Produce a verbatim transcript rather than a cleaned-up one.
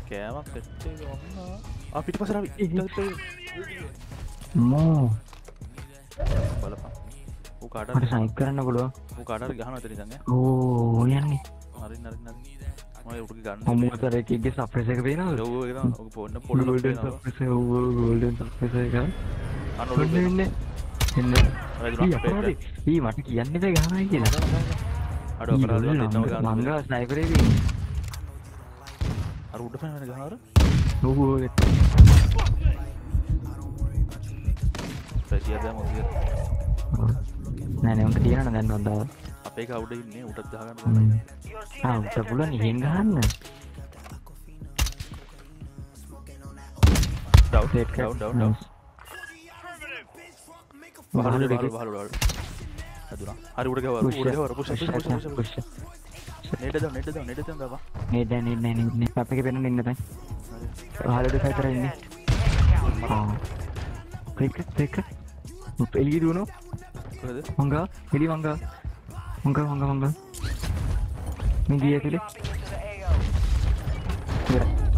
කෑමක් සෙට් එක ඔන්න. ආ පිටිපස්සට අපි. මෝ. බලපන්. ඌ කාට මට සයික් කරන්න පුළුවන්. ඌ කාට හරි ගහනවා එතන ඉඳන් ඈ. ඕ යන්නේ. හරි හරි හරි. මම උඩට ගන්න. මොමුතර එකේ සප්‍රෙස් එක පේනවද? ඔව් ඒක තමයි. ඔක පොන්න පොඩ්ඩක් ගෝල්ඩන් සප්‍රෙස් එක ඕ ගෝල්ඩන් සප්‍රෙස් එක. අන්න ඔලු එන්නේ. එන්නේ. ඊ මට කියන්න බෑ ගහනයි කියලා. අඩෝ අපරාධ දෙන්නව ගන්න. මංගා ස්නයිපරේ ඉන්නේ. අර උඩ පැන වෙන ගහනවර. ඔව් ඔව්. ස්පෙෂියල් දැන් මොකද? නෑ නෑ උන්ට තියනවා දැන් හොඳව. අපේ එක උඩ ඉන්නේ උඩට ගහ ගන්න ඕනේ. ආ උඩ පුළුවන් ඉහෙන් ගහන්න. Down down down down. බහලු බහලු බහලු බහලු. අදුනා. හරි උඩ ගවර උඩ ගවර පුෂ් පුෂ් පුෂ් පුෂ්. නෙට දාන්න නෙට දාන්න නෙට දාන්න බබා. නේ දැන් නේ නේ නේ අපේ පෙන්න ඉන්න තැන්. හලඩ සයිතර ඉන්නේ. ආ. Click click. එළිය දුවනවා. කොහෙද? මංගා එළි මංගා. මංගා මංගා මංගා. මේ ගියේ ඇතුලේ.